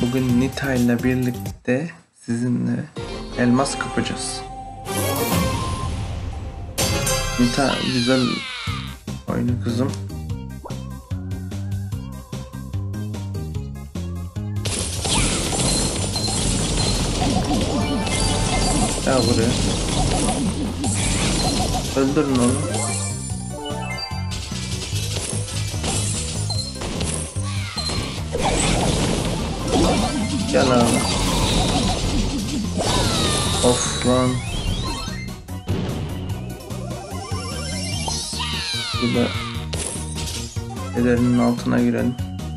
Bugün Nita ile birlikte sizinle elmas kapacağız. Nita güzel oyunu kızım. Gel buraya. Öldürün onu. Gel abi. Of lan. Burada ellerinin altına girelim.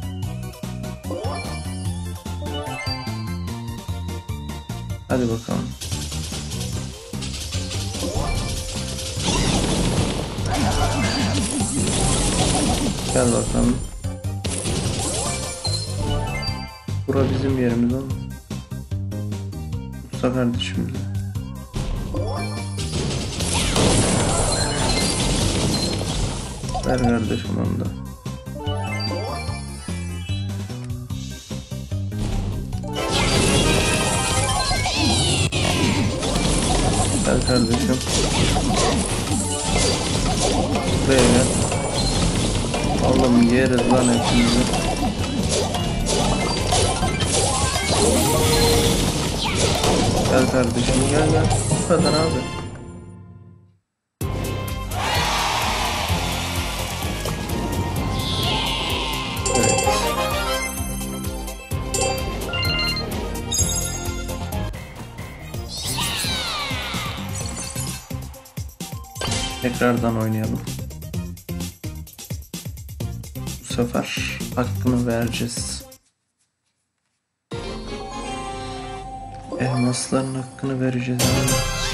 Hadi bakalım. Gel bakalım. Bura bizim yerimiz ama. Tutsa kardeşim bize. Ver kardeşim onu da. Gel kardeşim. Buraya gel. Oğlum yeriz lan hepimizi. Gel kardeşim gel gel. Bu kadar abi. Evet. Tekrardan oynayalım. Bu sefer hakkını vereceğiz. Elmasların hakkını vereceğiz abi.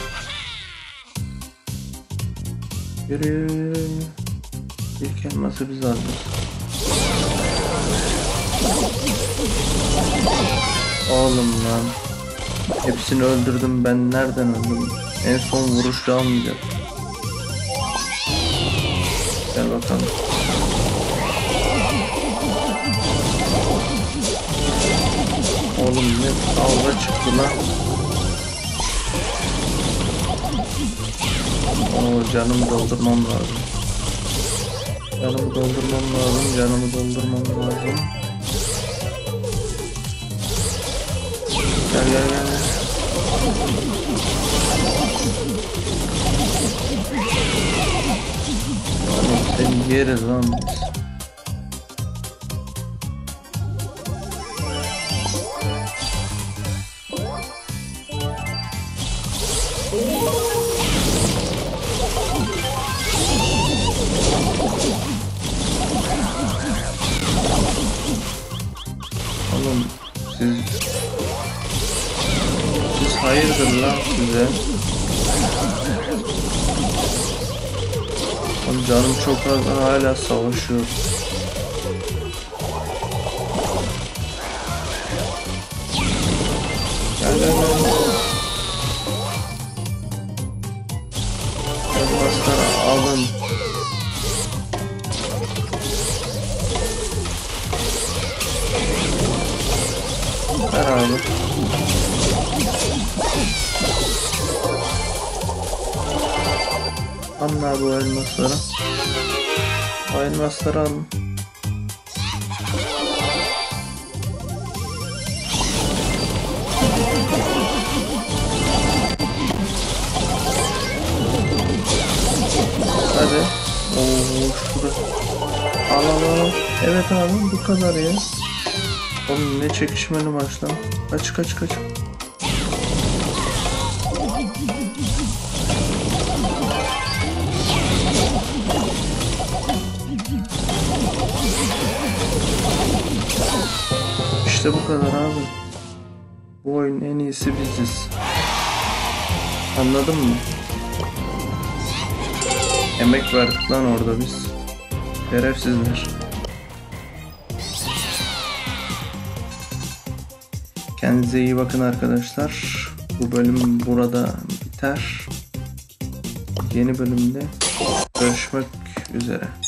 Yürü. İlk elması biz aldık. Oğlum lan. Hepsini öldürdüm, ben nereden öldüm? En son vuruşta almayacak. Gel bakalım. Oğlum ne kavga çıktı lan. Oo, canımı doldurmam lazım. Canımı doldurmam lazım. Canımı doldurmam lazım. Gel gel gel. Oğlum seni yeriz lan biz. Oğlum siz hayırdır lan size? Oğlum canım çok az, hala savaşıyor. Gel gel gel. Elmasları alın. Ver abi. Alın abi o elmasları. O elmasları alın. Hadi. Oo şurada. Al al al. Evet abi bu kadar ya. Oğlum ne çekişmeli maç lan. Kaç kaç kaç. İşte bu kadar abi. Bu oyunun en iyisi biziz. Anladın mı? Emek verdik lan orada biz. Şerefsizler. Kendinize iyi bakın arkadaşlar. Bu bölüm burada biter. Yeni bölümde görüşmek üzere.